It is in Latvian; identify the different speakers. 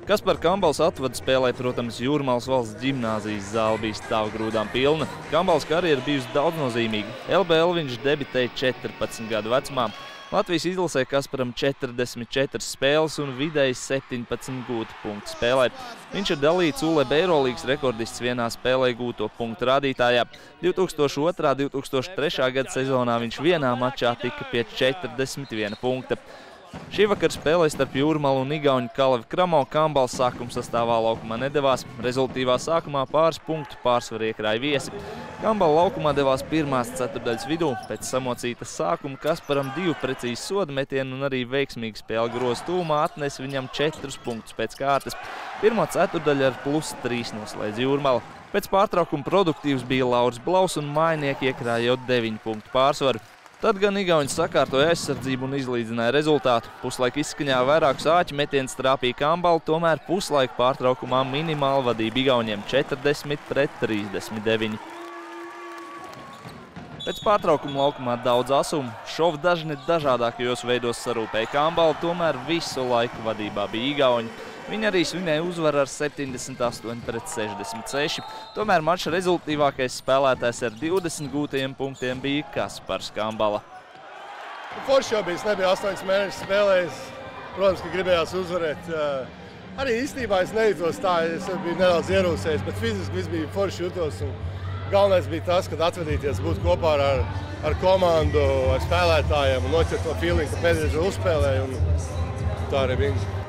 Speaker 1: Kaspar Kambals atvada spēlē, protams, Jūrmalas valsts ģimnāzijas zāle bija stāvgrūdām pilna. Kambals karjera bijusi daudznozīmīga. LBL viņš debitēja 14 gadu vecumā. Latvijas izlasē Kasparam 44 spēles un vidēji 17 gūti punktu spēlē. Viņš ir dalīts ULEB Eirolīgas rekordists vienā spēlē gūto punktu rādītājā. 2002.–2003. gada sezonā viņš vienā mačā tika pie 41 punkta. Šī vakar spēlē starp Jūrmalu un igauņu Kalevi Kramo Kambals sākuma sastāvā laukumā nedevās. Rezultīvā sākumā pāris punktu pārsvaru iekrāja viesi. Kambala laukumā devās pirmās ceturdaļas vidū. Pēc samocītas sākuma Kasparam 2 precīzi soda metienu un arī veiksmīgi spēle groza tūmā atnes viņam 4 punktus pēc kārtas. Pirmo ceturdaļu ar +3 noslēdz Jūrmala. Pēc pārtraukuma produktīvs bija Lauris Blaus un mājnieki iekrāja jau 9 punktu pārsvaru. Tad gan igauņi sakārtoja aizsardzību un izlīdzināja rezultātu. Puslaika izskaņā vairākus āķu metienus trāpīja Kambalu, tomēr puslaika pārtraukumā minimāli vadība igauņiem 40–39. Pēc pārtraukuma laukumā daudz asumu. Šovu dažni dažādākajos veidos sarūpēja Kambalu, tomēr visu laiku vadībā bija igauņi. Viņi arī svinēja uzvaru ar 78–66. Tomēr mača rezultīvākais spēlētājs ar 20 gūtajiem punktiem bija Kaspars Kambala.
Speaker 2: Forši jau bija, es nebiju 8 mēnešus spēlējis. Protams, ka gribējās uzvarēt. Arī īstenībā es nejūtos tā, es biju nedaudz ierūsējis, bet fiziski viss bija forši jutos. Galvenais bija tas, kad atvadīties, būt kopā ar komandu, ar spēlētājiem un noķert to feeling, ka pēdējais uzspēlēja. Tā arī bija.